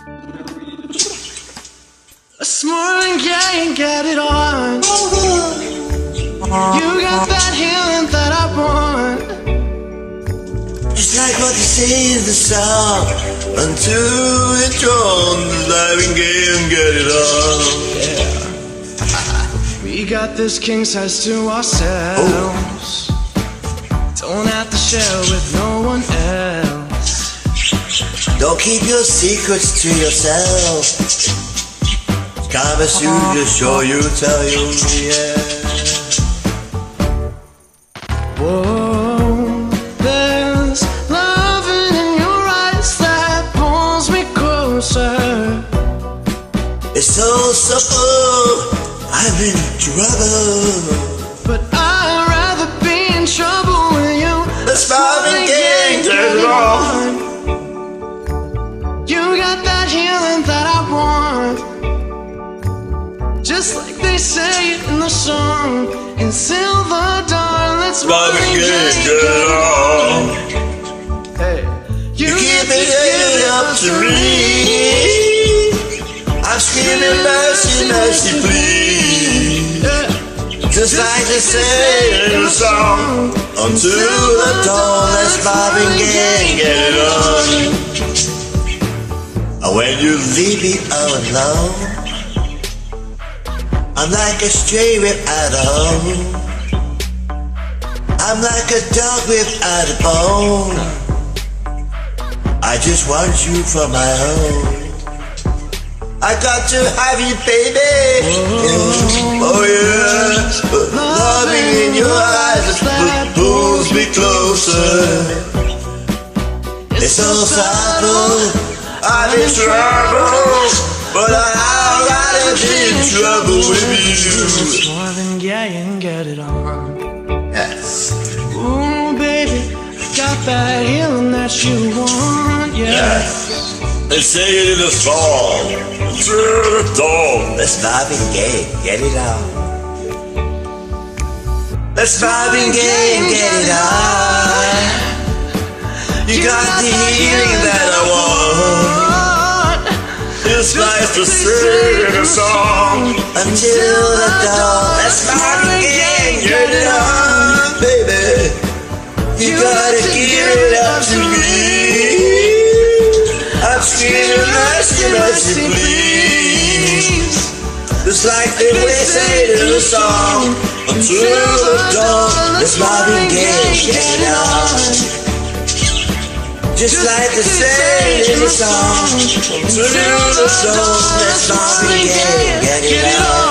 Let's Marvin Gaye and get it on. You got that healing that I want. It's like what they say in the song, until it's drawn, Marvin Gaye and get it on. We got this king size to ourselves. Don't have to share with no one else. Don't keep your secrets to yourself. Kama Sutra show you, tell you, yeah. Whoa, there's loving in your eyes that pulls me closer. It's so simple, I'm in trouble, but I'd rather be in trouble with you. Let's Marvin Gaye, get it on. You got that healing that I want. Just like they say in the song, until the dawn, let's Marvin Gaye, get it on. Hey, you keep it up to me. I'm screaming mercy, mercy, please. Just like they say in the song, until the dawn, let's Marvin Gaye, get it on. And when you leave me all alone, I'm like a stray without a home. I'm like a dog without a bone. I just want you for my own. I got to have you, baby. Oh yeah. Loving in your eyes pulls me closer. It's so subtle, I'm in trouble, but I'd rather be in trouble with you. Let's Marvin Gaye and get it on. Yes. Ooh, baby, got that healing that you want, yeah. Yes. They say it in a song, until the dawn. Let's Marvin Gaye, get it on. Let's Marvin Gaye and get it on. You got the healing that I want. It's nice to sing a song until the dawn. Let's Marvin Gaye and get it on, baby. You gotta give it up to me. I'm screaming mercy, mercy, please. Just like they say in the song, until the dawn. Let's Marvin Gaye, get it on. Just like they say in the song, until the dawn. Let's Marvin Gaye, get it on.